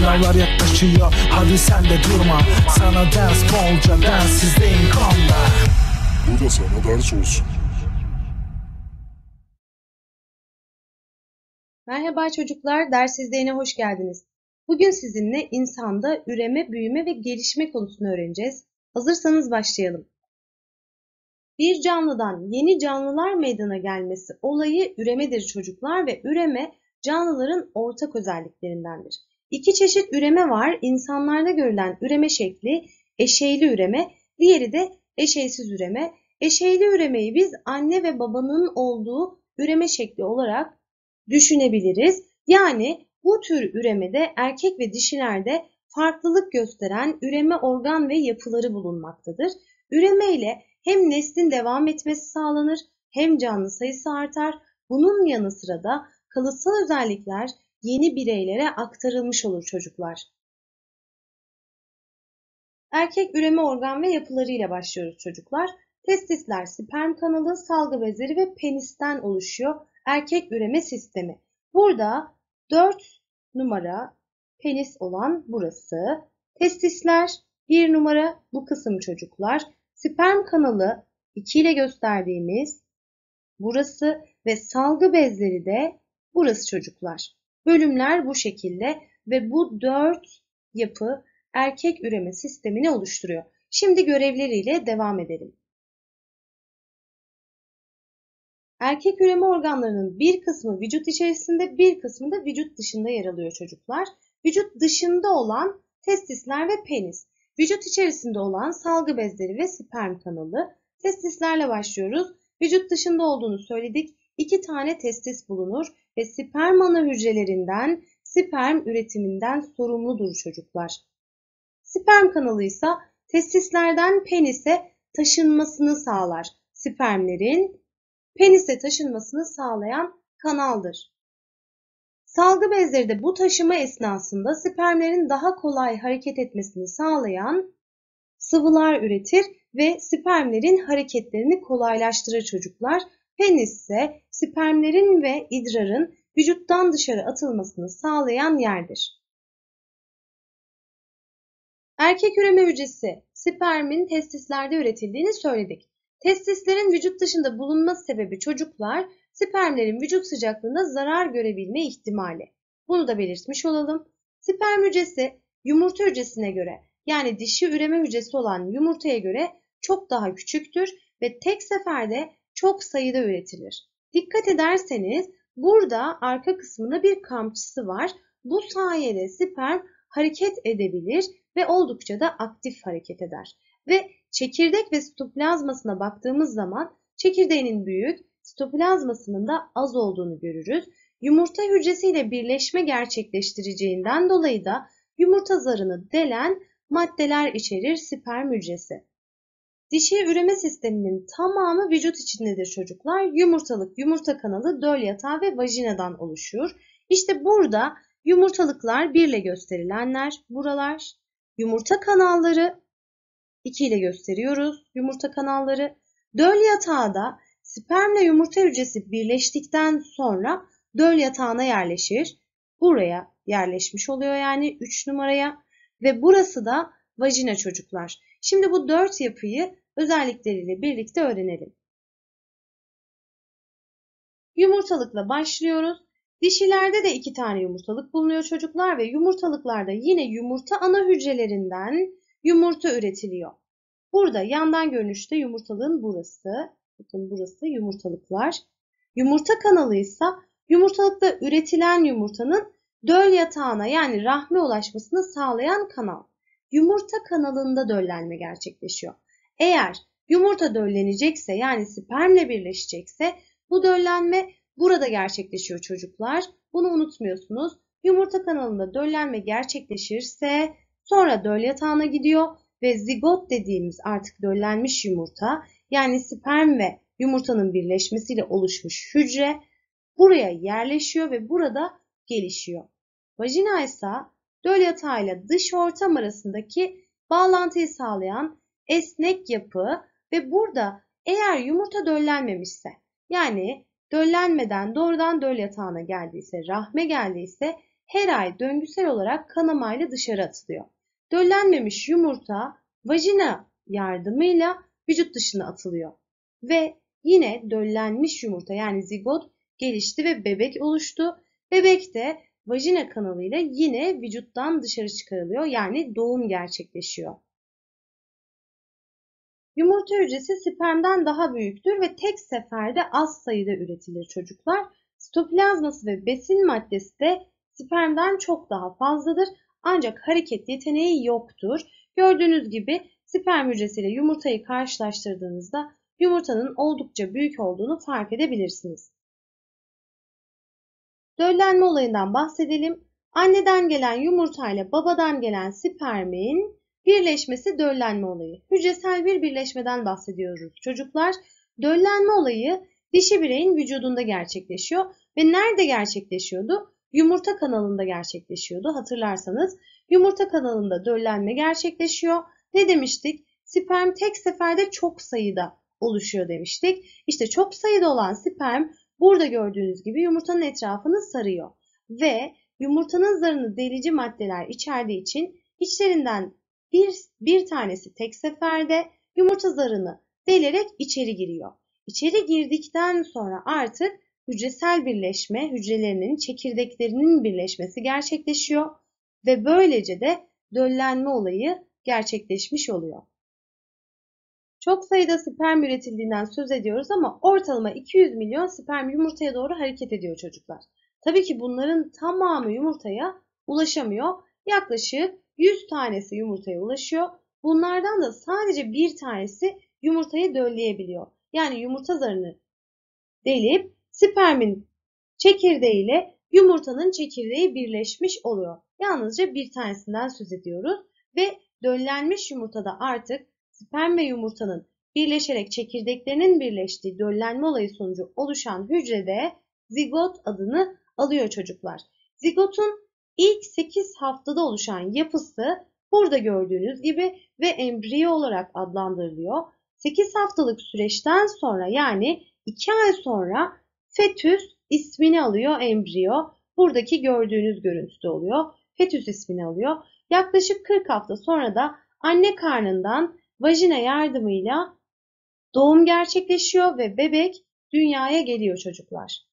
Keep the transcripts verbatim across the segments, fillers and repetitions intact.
Sınavlar yaklaşıyor, hadi sen de durma. Sana ders bolca, densizliğin konda. Bu da sana ders olsun. Merhaba çocuklar, ders izleyene hoş geldiniz. Bugün sizinle insanda üreme, büyüme ve gelişme konusunu öğreneceğiz. Hazırsanız başlayalım. Bir canlıdan yeni canlılar meydana gelmesi olayı üremedir çocuklar ve üreme canlıların ortak özelliklerindendir. İki çeşit üreme var. İnsanlarda görülen üreme şekli eşeyli üreme, diğeri de eşeysiz üreme. Eşeyli üremeyi biz anne ve babanın olduğu üreme şekli olarak düşünebiliriz. Yani bu tür üremede erkek ve dişilerde farklılık gösteren üreme organ ve yapıları bulunmaktadır. Üreme ile hem neslin devam etmesi sağlanır hem canlı sayısı artar. Bunun yanı sıra da kalıtsal özellikler yeni bireylere aktarılmış olur çocuklar. Erkek üreme organ ve yapılarıyla başlıyoruz çocuklar. Testisler, sperm kanalı, salgı bezleri ve penisten oluşuyor erkek üreme sistemi. Burada dört numara penis olan burası. Testisler bir numara bu kısım çocuklar. Sperm kanalı iki ile gösterdiğimiz burası ve salgı bezleri de burası çocuklar. Bölümler bu şekilde ve bu dört yapı erkek üreme sistemini oluşturuyor. Şimdi görevleriyle devam edelim. Erkek üreme organlarının bir kısmı vücut içerisinde, bir kısmı da vücut dışında yer alıyor çocuklar. Vücut dışında olan testisler ve penis. Vücut içerisinde olan salgı bezleri ve sperm kanalı. Testislerle başlıyoruz. Vücut dışında olduğunu söyledik. İki tane testis bulunur ve sperm ana hücrelerinden, sperm üretiminden sorumludur çocuklar. Sperm kanalı ise testislerden penise taşınmasını sağlar. Spermlerin penise taşınmasını sağlayan kanaldır. Salgı bezleri de bu taşıma esnasında spermlerin daha kolay hareket etmesini sağlayan sıvılar üretir ve spermlerin hareketlerini kolaylaştırır çocuklar. Penis ise spermlerin ve idrarın vücuttan dışarı atılmasını sağlayan yerdir. Erkek üreme hücresi spermin testislerde üretildiğini söyledik. Testislerin vücut dışında bulunması sebebi çocuklar spermlerin vücut sıcaklığında zarar görebilme ihtimali. Bunu da belirtmiş olalım. Sperm hücresi yumurta hücresine göre yani dişi üreme hücresi olan yumurtaya göre çok daha küçüktür ve tek seferde çok sayıda üretilir. Dikkat ederseniz burada arka kısmında bir kamçısı var. Bu sayede sperm hareket edebilir ve oldukça da aktif hareket eder. Ve çekirdek ve sitoplazmasına baktığımız zaman çekirdeğinin büyük, sitoplazmasının da az olduğunu görürüz. Yumurta hücresiyle birleşme gerçekleştireceğinden dolayı da yumurta zarını delen maddeler içerir sperm hücresi. Dişi üreme sisteminin tamamı vücut içindedir çocuklar. Yumurtalık, yumurta kanalı, döl yatağı ve vajinadan oluşur. İşte burada yumurtalıklar bir ile gösterilenler buralar. Yumurta kanalları iki ile gösteriyoruz yumurta kanalları. Döl yatağı da spermle yumurta hücresi birleştikten sonra döl yatağına yerleşir. Buraya yerleşmiş oluyor yani üç numaraya ve burası da vajina çocuklar. Şimdi bu dört yapıyı özellikleriyle birlikte öğrenelim. Yumurtalıkla başlıyoruz. Dişilerde de iki tane yumurtalık bulunuyor çocuklar ve yumurtalıklarda yine yumurta ana hücrelerinden yumurta üretiliyor. Burada yandan görünüşte yumurtalığın burası. Bakın burası yumurtalıklar. Yumurta kanalı ise yumurtalıkta üretilen yumurtanın döl yatağına yani rahme ulaşmasını sağlayan kanal. Yumurta kanalında döllenme gerçekleşiyor. Eğer yumurta döllenecekse yani spermle birleşecekse bu döllenme burada gerçekleşiyor çocuklar. Bunu unutmuyorsunuz. Yumurta kanalında döllenme gerçekleşirse sonra döl yatağına gidiyor ve zigot dediğimiz artık döllenmiş yumurta yani sperm ve yumurtanın birleşmesiyle oluşmuş hücre buraya yerleşiyor ve burada gelişiyor. Vajina ise döl yatağıyla dış ortam arasındaki bağlantıyı sağlayan esnek yapı ve burada eğer yumurta döllenmemişse yani döllenmeden doğrudan döl yatağına geldiyse, rahme geldiyse her ay döngüsel olarak kanamayla dışarı atılıyor. Döllenmemiş yumurta vajina yardımıyla vücut dışına atılıyor. Ve yine döllenmiş yumurta yani zigot gelişti ve bebek oluştu. Bebek de vajina kanalıyla yine vücuttan dışarı çıkarılıyor yani doğum gerçekleşiyor. Yumurta hücresi spermden daha büyüktür ve tek seferde az sayıda üretilir çocuklar. Sitoplazması ve besin maddesi de spermden çok daha fazladır ancak hareket yeteneği yoktur. Gördüğünüz gibi sperm hücresiyle yumurtayı karşılaştırdığınızda yumurtanın oldukça büyük olduğunu fark edebilirsiniz. Döllenme olayından bahsedelim. Anneden gelen yumurtayla babadan gelen spermin birleşmesi döllenme olayı. Hücresel bir birleşmeden bahsediyoruz çocuklar. Döllenme olayı dişi bireyin vücudunda gerçekleşiyor ve nerede gerçekleşiyordu? Yumurta kanalında gerçekleşiyordu. Hatırlarsanız yumurta kanalında döllenme gerçekleşiyor. Ne demiştik? Sperm tek seferde çok sayıda oluşuyor demiştik. İşte çok sayıda olan sperm burada gördüğünüz gibi yumurtanın etrafını sarıyor ve yumurtanın zarını delici maddeler içerdiği için içlerinden bir, bir tanesi tek seferde yumurta zarını delerek içeri giriyor. İçeri girdikten sonra artık hücresel birleşme, hücrelerinin çekirdeklerinin birleşmesi gerçekleşiyor ve böylece de döllenme olayı gerçekleşmiş oluyor. Çok sayıda sperm üretildiğinden söz ediyoruz ama ortalama iki yüz milyon sperm yumurtaya doğru hareket ediyor çocuklar. Tabii ki bunların tamamı yumurtaya ulaşamıyor. Yaklaşık yüz tanesi yumurtaya ulaşıyor. Bunlardan da sadece bir tanesi yumurtayı dölleyebiliyor. Yani yumurta zarını delip spermin çekirdeğiyle yumurtanın çekirdeği birleşmiş oluyor. Yalnızca bir tanesinden söz ediyoruz ve döllenmiş yumurtada artık sperm ve yumurtanın birleşerek çekirdeklerinin birleştiği döllenme olayı sonucu oluşan hücrede zigot adını alıyor çocuklar. Zigotun ilk sekiz haftada oluşan yapısı burada gördüğünüz gibi ve embriyo olarak adlandırılıyor. sekiz haftalık süreçten sonra yani iki ay sonra fetüs ismini alıyor embriyo. Buradaki gördüğünüz görüntüde oluyor. Fetüs ismini alıyor. Yaklaşık kırk hafta sonra da anne karnından vajina yardımıyla doğum gerçekleşiyor ve bebek dünyaya geliyor çocuklar.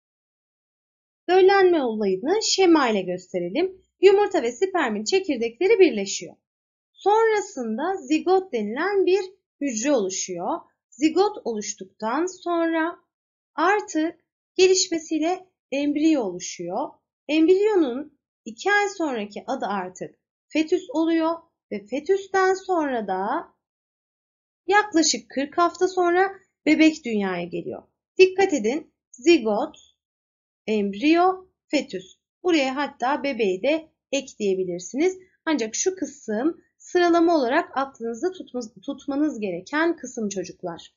Döllenme olayını şema ile gösterelim. Yumurta ve spermin çekirdekleri birleşiyor. Sonrasında zigot denilen bir hücre oluşuyor. Zigot oluştuktan sonra artık gelişmesiyle embriyo oluşuyor. Embriyonun iki ay sonraki adı artık fetüs oluyor ve fetüsten sonra da yaklaşık kırk hafta sonra bebek dünyaya geliyor. Dikkat edin, zigot, embriyo, fetüs. Buraya hatta bebeği de ekleyebilirsiniz. Ancak şu kısım sıralama olarak aklınızda tutmanız gereken kısım çocuklar.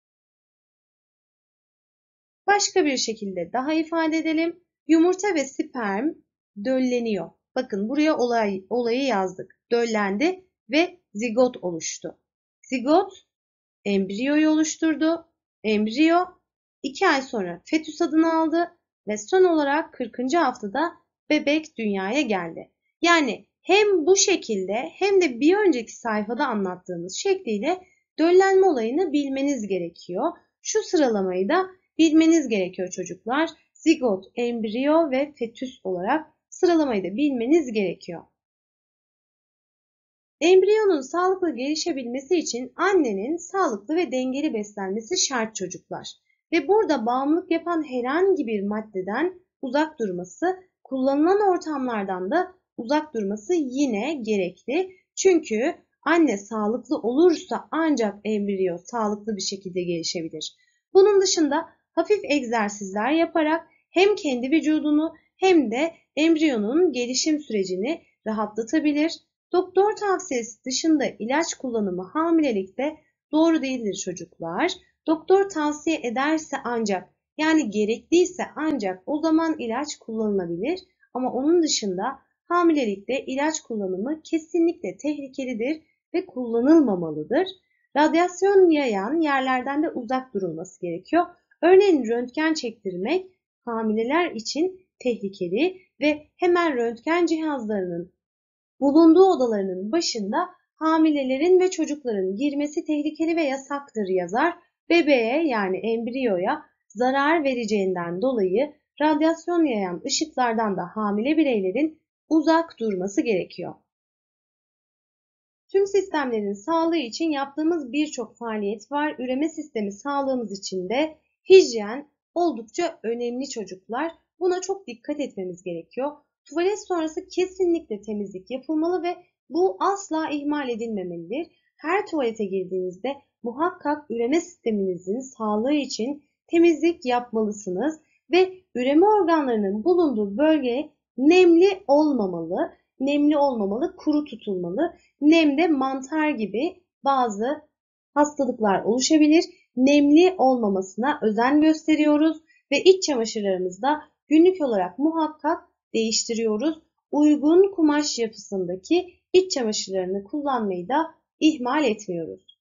Başka bir şekilde daha ifade edelim. Yumurta ve sperm dölleniyor. Bakın buraya olay, olayı yazdık. Döllendi ve zigot oluştu. Zigot embriyoyu oluşturdu. Embriyo iki ay sonra fetüs adını aldı ve son olarak kırkıncı haftada bebek dünyaya geldi. Yani hem bu şekilde hem de bir önceki sayfada anlattığımız şekliyle döllenme olayını bilmeniz gerekiyor. Şu sıralamayı da bilmeniz gerekiyor çocuklar. Zigot, embriyo ve fetüs olarak sıralamayı da bilmeniz gerekiyor. Embriyonun sağlıklı gelişebilmesi için annenin sağlıklı ve dengeli beslenmesi şart çocuklar. Ve burada bağımlılık yapan herhangi bir maddeden uzak durması, kullanılan ortamlardan da uzak durması yine gerekli. Çünkü anne sağlıklı olursa ancak embriyo sağlıklı bir şekilde gelişebilir. Bunun dışında hafif egzersizler yaparak hem kendi vücudunu hem de embriyonun gelişim sürecini rahatlatabilir. Doktor tavsiyesi dışında ilaç kullanımı hamilelikte doğru değildir çocuklar. Doktor tavsiye ederse ancak yani gerekliyse ancak o zaman ilaç kullanılabilir. Ama onun dışında hamilelikte ilaç kullanımı kesinlikle tehlikelidir ve kullanılmamalıdır. Radyasyon yayan yerlerden de uzak durulması gerekiyor. Örneğin röntgen çektirmek hamileler için tehlikeli. ve hemen röntgen cihazlarının bulunduğu odalarının başında hamilelerin ve çocukların girmesi tehlikeli ve yasaktır yazar. Bebeğe yani embriyoya zarar vereceğinden dolayı radyasyon yayan ışıklardan da hamile bireylerin uzak durması gerekiyor. Tüm sistemlerin sağlığı için yaptığımız birçok faaliyet var. Üreme sistemi sağlığımız için de hijyen oldukça önemli çocuklar. Buna çok dikkat etmemiz gerekiyor. Tuvalet sonrası kesinlikle temizlik yapılmalı ve bu asla ihmal edilmemelidir. Her tuvalete girdiğinizde muhakkak üreme sisteminizin sağlığı için temizlik yapmalısınız ve üreme organlarının bulunduğu bölge nemli olmamalı. Nemli olmamalı, kuru tutulmalı. Nemde mantar gibi bazı hastalıklar oluşabilir. Nemli olmamasına özen gösteriyoruz ve iç çamaşırlarımızı da günlük olarak muhakkak değiştiriyoruz. Uygun kumaş yapısındaki iç çamaşırlarını kullanmayı da ihmal etmiyoruz.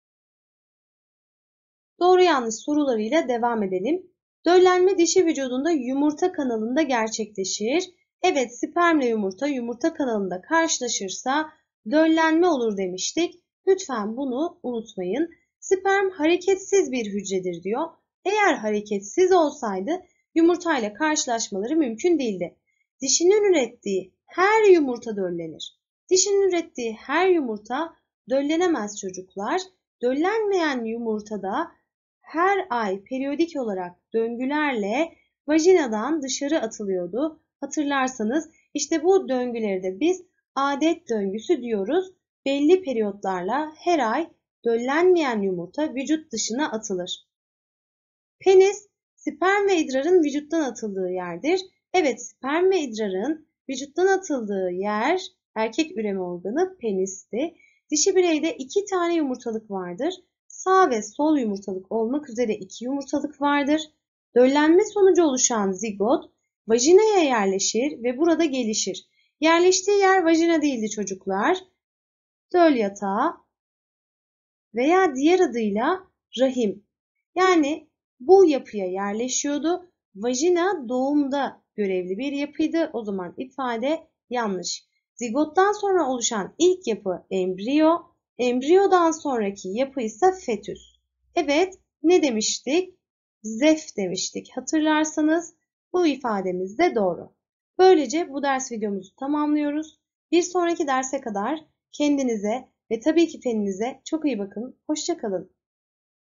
Doğru yanlış sorularıyla devam edelim. Döllenme dişi vücudunda yumurta kanalında gerçekleşir. Evet, spermle yumurta yumurta kanalında karşılaşırsa döllenme olur demiştik. Lütfen bunu unutmayın. Sperm hareketsiz bir hücredir diyor. Eğer hareketsiz olsaydı yumurtayla karşılaşmaları mümkün değildi. Dişinin ürettiği her yumurta döllenir. Dişinin ürettiği her yumurta döllenemez çocuklar. Döllenmeyen yumurtada her ay periyodik olarak döngülerle vajinadan dışarı atılıyordu. Hatırlarsanız işte bu döngüleri de biz adet döngüsü diyoruz. Belli periyotlarla her ay döllenmeyen yumurta vücut dışına atılır. Penis, sperm ve idrarın vücuttan atıldığı yerdir. Evet, sperm ve idrarın vücuttan atıldığı yer erkek üreme organı penisti. Dişi bireyde iki tane yumurtalık vardır. Sağ ve sol yumurtalık olmak üzere iki yumurtalık vardır. Döllenme sonucu oluşan zigot vajinaya yerleşir ve burada gelişir. Yerleştiği yer vajina değildi çocuklar. Döl yatağı veya diğer adıyla rahim. Yani bu yapıya yerleşiyordu. Vajina doğumda görevli bir yapıydı. O zaman ifade yanlış. Zigottan sonra oluşan ilk yapı embriyo. Embriyodan sonraki yapı ise fetüs. Evet, ne demiştik? Zef demiştik. Hatırlarsanız bu ifademiz de doğru. Böylece bu ders videomuzu tamamlıyoruz. Bir sonraki derse kadar kendinize ve tabii ki feninize çok iyi bakın. Hoşça kalın.